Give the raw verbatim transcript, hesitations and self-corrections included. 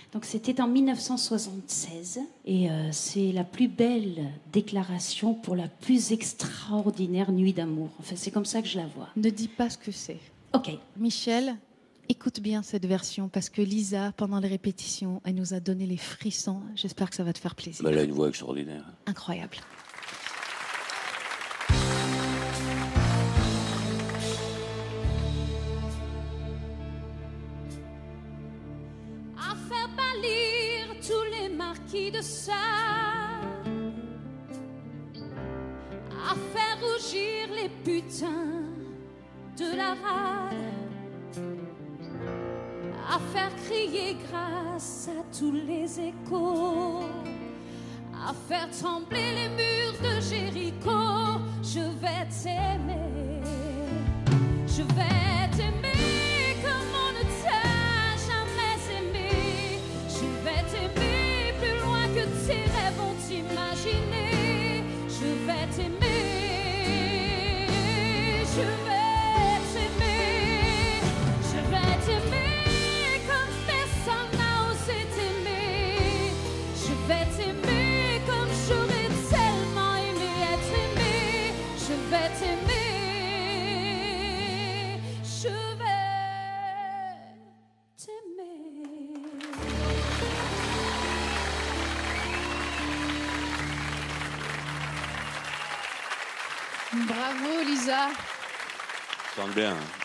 Donc c'était en mille neuf cent soixante-seize et euh, c'est la plus belle déclaration pour la plus extraordinaire nuit d'amour. Enfin, c'est comme ça que je la vois. Ne dis pas ce que c'est. Ok. Michel, écoute bien cette version parce que Lisa, pendant les répétitions, elle nous a donné les frissons. J'espère que ça va te faire plaisir. Bah, elle a une voix extraordinaire. Incroyable. À faire pâlir tous les marquis de Sade, à faire rougir les putains de la rade, à faire crier grâce à tous les échos, à faire trembler les murs de Jéricho. Je vais t'aimer, je vais t'aimer comme on ne t'a jamais aimé. Je vais t'aimer plus loin que tes rêves ont imaginé. Je vais t'aimer, je vais t'aimer, je vais t'aimer comme personne n'a osé t'aimer. Je vais t'aimer comme j'aurais tellement aimé être aimé. Je vais t'aimer, je vais t'aimer. Bravo Lisa. Ça chante bien. Hein.